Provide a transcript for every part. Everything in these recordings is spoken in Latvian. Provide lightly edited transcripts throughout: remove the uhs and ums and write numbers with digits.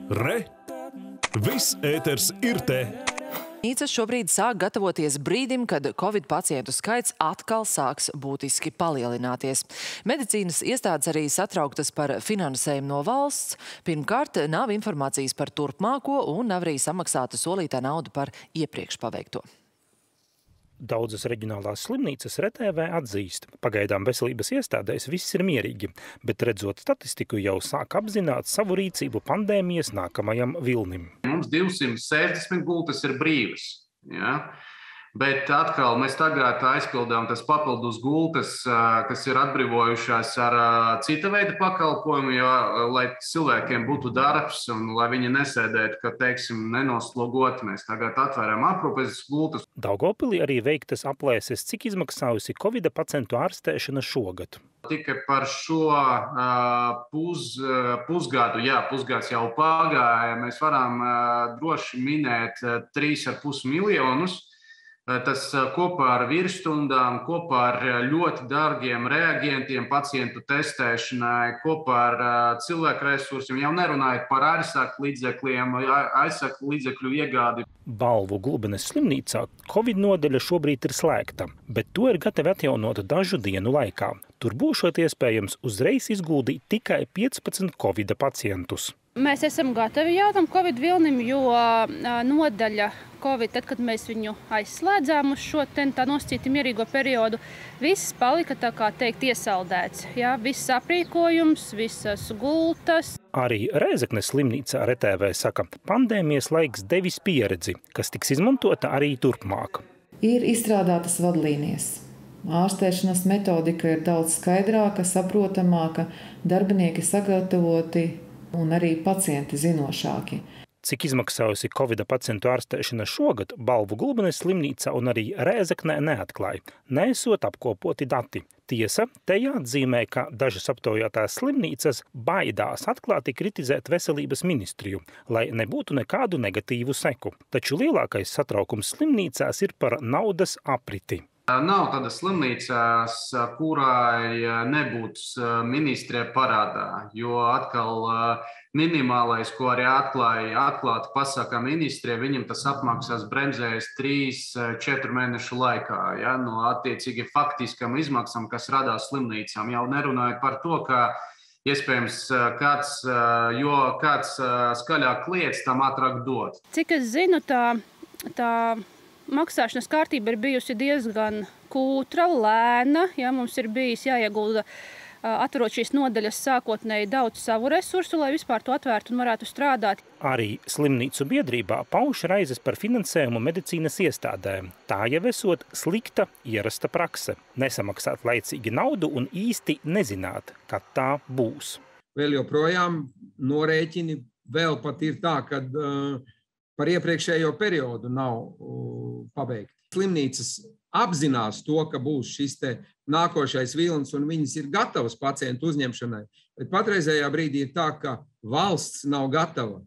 Re! Viss ēters ir te! Nīcas šobrīd sāk gatavoties brīdim, kad Covid pacientu skaits atkal sāks būtiski palielināties. Medicīnas iestādes arī satrauktas par finansējumu no valsts. Pirmkārt, nav informācijas par turpmāko un nav arī samaksāta solītā nauda par iepriekš paveikto. Daudzas reģionālās slimnīcas RTV atzīst, pagaidām veselības iestādēs viss ir mierīgi, bet redzot statistiku jau sāk apzināt savu rīcību pandēmijas nākamajam vilnim. Mums 260 gultas ir brīvas, ja? Bet atkal mēs tagad aizpildām tas papildus gultas, kas ir atbrīvojušās ar cita veida pakalpojumu, lai cilvēkiem būtu darbs un lai viņi nesēdētu, ka, teiksim, nenoslogot. Mēs tagad atvēram aprūpes gultas. Daugavpilī arī veiktas aplēses, cik izmaksājusi Covida pacientu ārstēšana šogad. Tikai par šo pusgadu, pusgads jau pagāja, mēs varam droši minēt 3,5 miljonus. Tas kopā ar virsstundām, kopā ar ļoti dārgiem reaģentiem, pacientu testēšanai, kopā ar cilvēku resursiem, jau nerunājot par aizsargu līdzekļu iegādi. Balvu Gulbenes slimnīcā Covid nodaļa šobrīd ir slēgta, bet to ir gatavi atjaunot dažu dienu laikā. Tur būšot iespējams uzreiz izguldīt tikai 15 Covida pacientus. Mēs esam gatavi jaunam Covid vilnim, jo nodaļa Covid, tad, kad mēs viņu aizslēdzām uz šo tā nosacīti mierīgo periodu, viss palika, tā kā teikt, iesaldēts. Ja? Viss aprīkojums, visas gultas. Arī Rēzeknes slimnīcā RTV saka, pandēmijas laiks devis pieredzi, kas tiks izmantota arī turpmāk. Ir izstrādātas vadlīnijas. Ārstēšanas metodika ir daudz skaidrāka, saprotamāka, darbinieki sagatavoti un arī pacienti zinošāki. Cik izmaksājusi Covida pacientu ārstēšana šogad, Balvu Gulbenes slimnīca un arī Rēzeknē neatklāja, neesot apkopoti dati. Tiesa, te jāatzīmē, ka dažas aptaujātās slimnīcas baidās atklāti kritizēt veselības ministriju, lai nebūtu nekādu negatīvu seku. Taču lielākais satraukums slimnīcās ir par naudas apriti. Nav tādas slimnīcās, kurai nebūtu ministrē parādā, jo atkal minimālais, ko arī atklāti pasaka ministrē, viņam tas apmaksās bremzējas 3-4 mēnešu laikā, ja, no attiecīgi faktiskam izmaksam, kas radās slimnīcām. Jau nerunājot par to, ka iespējams kāds skaļāk kliedz, tam ātrāk dod. Cik es zinu, tā maksāšanas kārtība ir bijusi diezgan kūtra, lēna. Ja, mums ir bijis jāiegulda atverot šīs nodaļas sākotnēji daudz savu resursu, lai vispār to atvērtu un varētu strādāt. Arī slimnīcu biedrībā pauž raizes par finansējumu medicīnas iestādēm. Tā jau esot slikta ierasta prakse. Nesamaksāt laicīgi naudu un īsti nezināt, kad tā būs. Vēl joprojām norēķini vēl pat ir tā, kad par iepriekšējo periodu nav pabeigti. Slimnīcas apzinās to, ka būs šis te nākošais vilnis un viņas ir gatavas pacientu uzņemšanai. Bet patreizējā brīdī ir tā, ka valsts nav gatava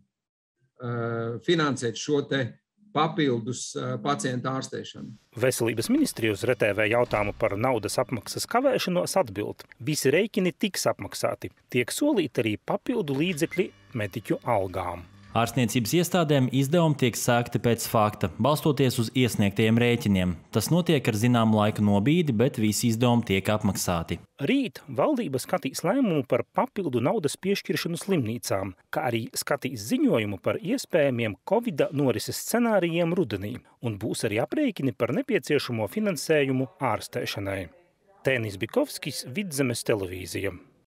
finansēt šo te papildus pacientu ārstēšanu. Veselības ministrija uz RTV jautājumu par naudas apmaksas kavēšanos atbild. Visi rēķini tiks apmaksāti. Tiek solīti arī papildu līdzekļi mediķu algām. Ārstniecības iestādēm izdevumi tiek sākti pēc fakta, balstoties uz iesniegtajiem rēķiniem. Tas notiek ar zināmu laika nobīdi, bet visi izdevumi tiek apmaksāti. Rīt valdība skatīs lēmumu par papildu naudas piešķiršanu slimnīcām, kā arī skatīs ziņojumu par iespējamiem Covida norises scenārijiem rudenī, un būs arī aprēķini par nepieciešamo finansējumu ārstēšanai. Tēnis Bikovskis, Vidzemes televīzija.